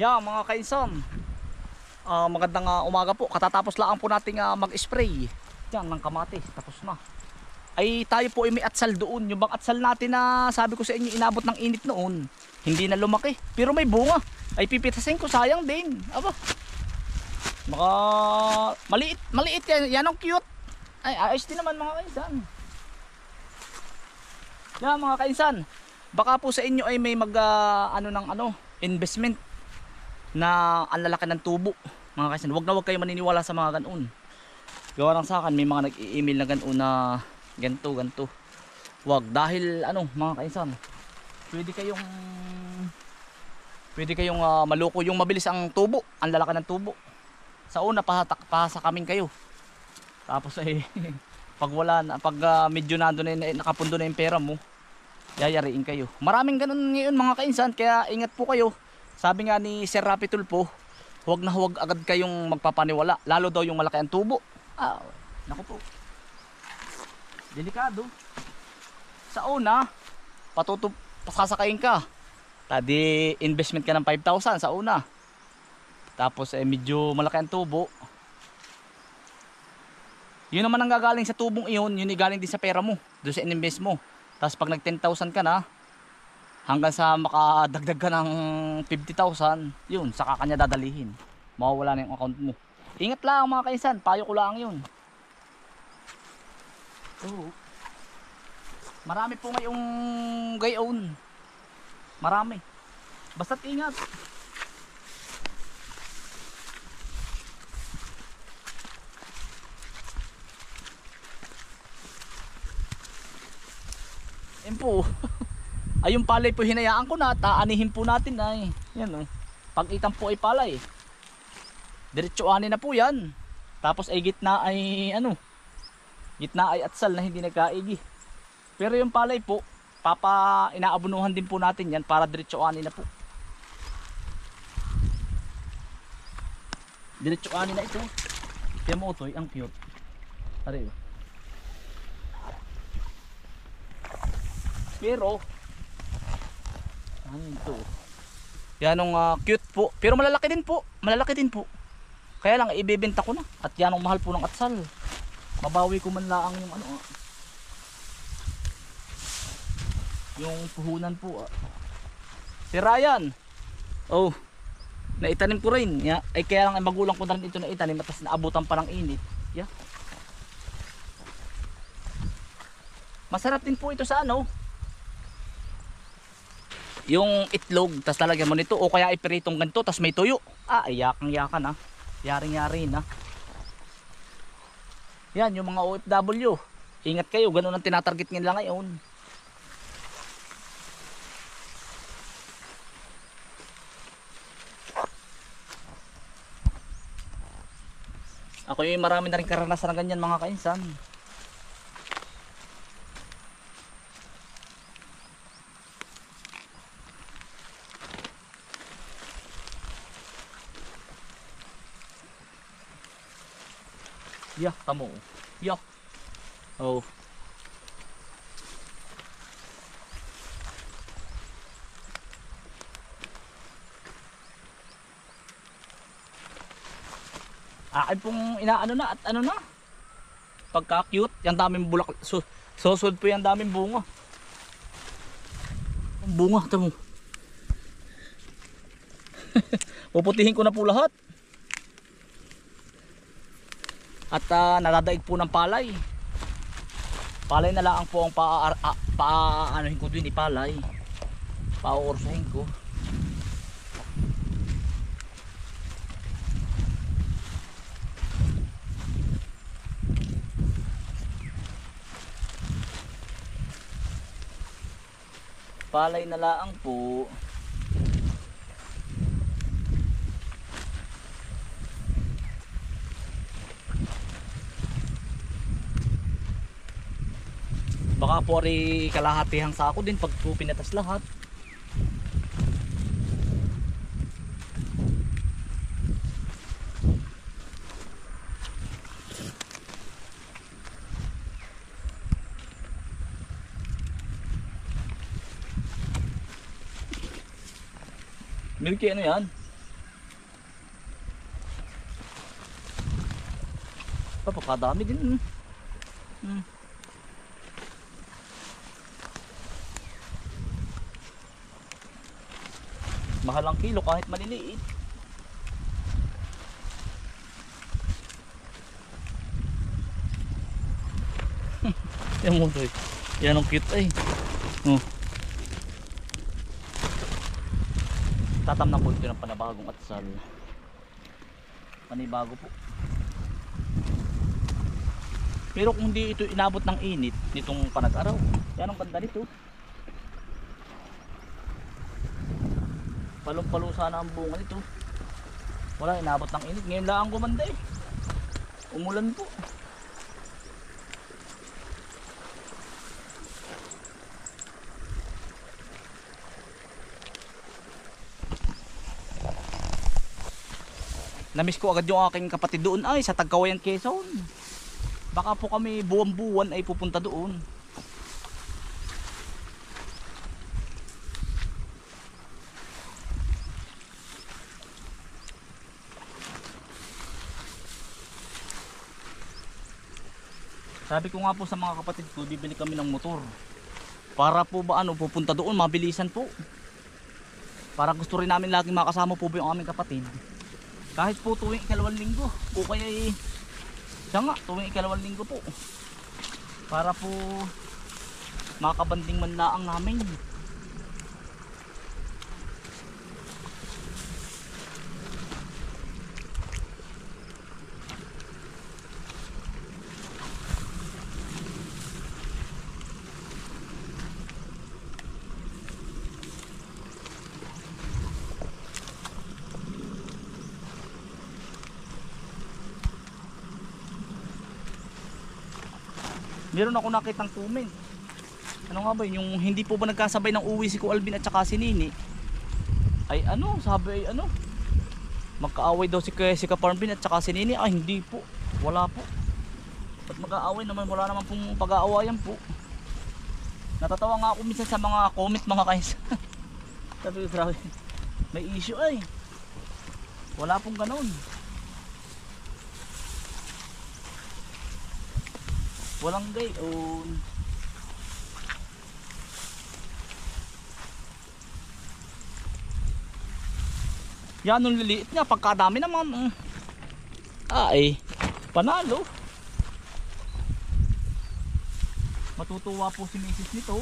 Yan mga kainsan, magandang umaga po. Katatapos lang po nating mag-spray yan ng kamatis. Tapos na. Ay tayo po ay may atsal doon. Yung bang atsal natin na sabi ko sa inyo inabot ng init noon, hindi na lumaki. Pero may bunga. Ay pipitasin ko, sayang din. Aba. Maliit yan. Yan ang cute. Ay ayos din naman mga kainsan. Yan mga kainsan, baka po sa inyo ay may investment na ang lalaki ng tubo mga kainsan. Wag kayo maniniwala sa mga ganoon. Gawa lang sa akin may mga nag-i-email na ganoon na ganto. Wag, dahil mga kainsan, pwede kayong maloko. Yung mabilis ang tubo, ang lalaki ng tubo. Sa una pahasa kaming kayo. Tapos ay pag wala na, pag medyo nando na nakapundo na yung pera mo, yayariin kayo. Maraming ganun ngayon mga kainsan, kaya ingat po kayo. Sabi nga ni Sir Rapi Tulfo, huwag na huwag agad kayong magpapaniwala, lalo daw yung malaki ang tubo. Naku po, delikado. Sa una pasasakayin ka, tadi investment ka ng 5,000 sa una. Tapos medyo malaki ang tubo, yun naman ang gagaling sa tubong iyon, yun galing din sa pera mo, doon sa ininvest mo. Tapos pag nag 10,000 ka na, hanggang sa makadagdag ka ng 50,000, yun, saka kanya dadalihin. Mawawala na yung account mo. Ingat lang mga kainsan, payo ko lang yun. Marami po ngayong gayon. Marami. Basta't ingat. Yan po. Ay yung palay po hinayaan ko na, taanihin po natin ay. Yan pag itang po ay palay, diretsoanin na po yan. Tapos ay gitna ay atsal na hindi nagkaigi. Pero yung palay po, inaabunuhan din po natin yan para diretsoanin na po. Diretsoanin na ito. Kaya mo ito, ang cute. Ari. Pero ito. Yan ang cute po. Pero malalaki din po. Kaya lang ibebenta ko na. At yan ang mahal po ng atsal. Mabawi ko man lang yung yung puhunan po. Si Ryan. Naitanim ko rin. Ay kaya lang ay magulang ko na rin ito na itanim. At naabutan pa ng init. Masarap din po ito sa yung itlog, tas talagyan mo nito o kaya ipiritong ganito, tas may tuyo. Ay yakang-yakan yaring-yari na. Yan yung mga OFW, ingat kayo, ganun ang tinatarget nila ngayon. Ako yung marami na rin karanasan ng ganyan mga kainsan. Tamo. Akin pong inaano na at pagka cute, yung daming bulak. Susod po yung daming bunga. Ang bunga, tamo. Puputihin ko na po lahat. At nadadaig po ng palay. Palay na lang po ang anuhin ko din, ipalay. Pauorsahin ko. Palay na lang po. Baka po rin kalahatihang sako din pag pinatas lahat. Milky ano yan? Pagkadami din. Mahal ang kilo kahit maliliit. Yan mo to. Yan ang cute ay. Oh. Tatam na po ito ng panabagong atsal. Panibago po. Pero kung hindi ito inabot ng init nitong panag-araw, yan ang ganda nito. Palong-palo sana ang bunga nito. Wala, inabot ng init. Ngayon lang ang gumanda eh. Umulan po. Namiss ko agad yung aking kapatid doon ay sa Tagkawayan, Quezon. Baka po kami buwan-buwan ay pupunta doon. Sabi ko nga po sa mga kapatid ko, bibili kami ng motor. Para po ba ano, pupunta doon, mabilisan po. Para gusto rin namin laging makasama po yung aming kapatid. Kahit po tuwing ikalawang linggo, o kaya siya nga, tuwing ikalawang linggo po. Para po makabanding man laang namin. Meron ako nakitang comment. Ano nga ba yun? Yung hindi po ba nagkasabay ng uwi si Ku Alvin at saka si Nini? Ay ano, sabi ay ano? Magkaaway daw si Jessica Parmbin at saka si Nini. Ay hindi po. Wala po. Ba't mag-aaway naman? Wala naman pong pag-aawayan po. Natatawa nga ako minsan sa mga comment mga kaisa. Sabi ko, grabe. May issue ay. Wala pong ganun. Walang gayon. Yan nung liliit niya, pagkadami naman. Ay, panalo. Matutuwa po si Mrs. nito.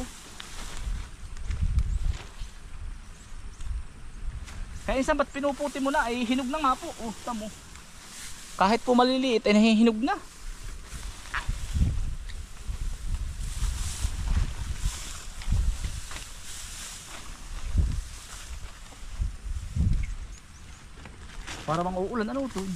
Kaya isang ba't pinuputi mo na, ay hinog na nga po. Oh, tamo. Kahit po maliliit, ay nahihinog na. Para bang uulan, ano ito?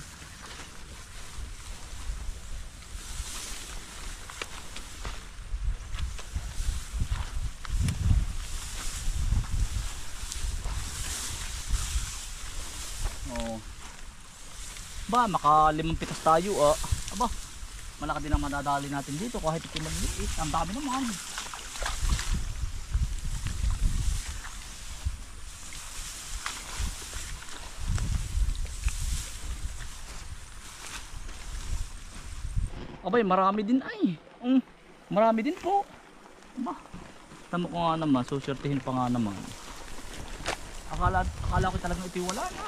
Oh. Ba, maka 5 pitas tayo ah. Aba, malaki din ang madadali natin dito kahit ito maliit. Ang dami naman. Abay, marami din ay. Marami din po. Aba, tamo ko nga naman, susurtihin pa nga naman. Akala ko talagang ito wala na.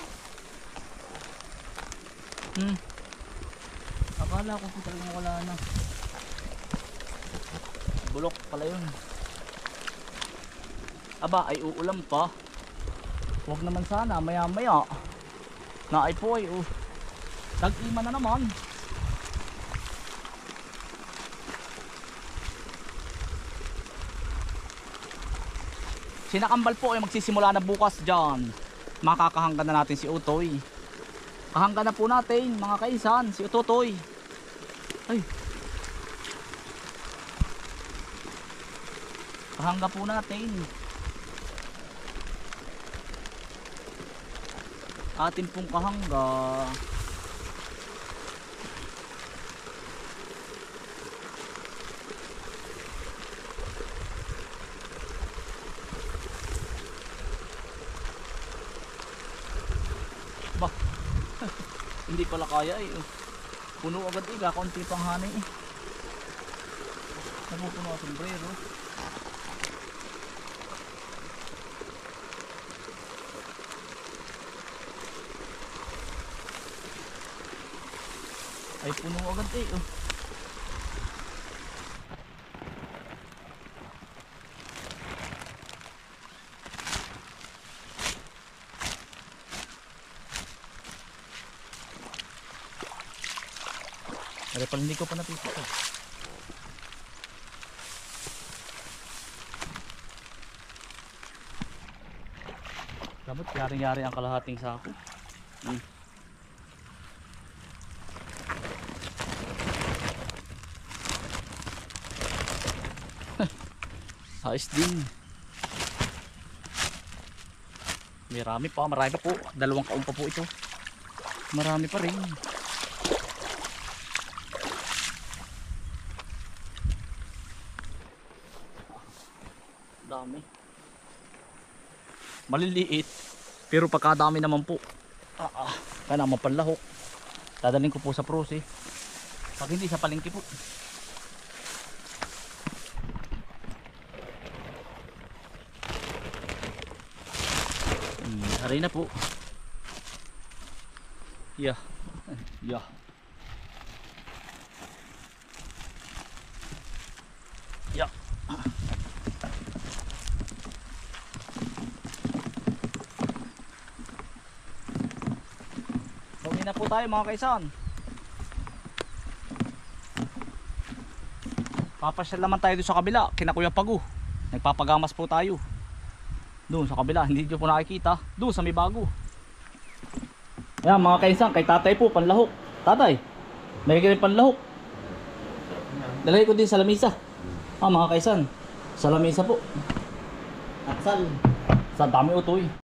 Akala ko po talagang wala na. Bulok pala yun. Aba, ay uulam pa. Huwag naman sana, maya maya. Na ay po ay tag-ima na naman. Sinakambal po ay magsisimula na bukas dyan. Makakahanggan na natin si Utoy. Kahanggan na po natin mga kaisan, si Utoy. Ay. Kahangga po natin. Atin pong kahangga. Ba, hindi pala kaya eh. Puno agad iga, kaunti pang hanay eh. Napupuno ang sombrero. Ay puno agad eh oh. Pero pala hindi ko pa napipito. Dapat yari-yari ang kalahating sako. Ayos din. Marami pa po. 2 kaon pa po ito. Marami pa rin. Dami. Maliliit. Pero pagkadami naman po. Kaya naman panlahok. Dadalhin ko po sa prose. Pag hindi sa palengke po. Aray na po. Yeah. Yeah. Yeah. Uwi na po tayo mga kaisan. Papasyal naman tayo doon sa kabila, kina Kuya Pagu. Nagpapagamas po tayo. Doon sa kabila, hindi nyo po nakikita. Doon sa may bago. Ayan mga kaisan, kay tatay po, panlahok. Tatay, may ganyan panlahok. Dalagay ko din sa lamisa. Mga kaisan, sa lamisa po. At sal. Sa dami utoy.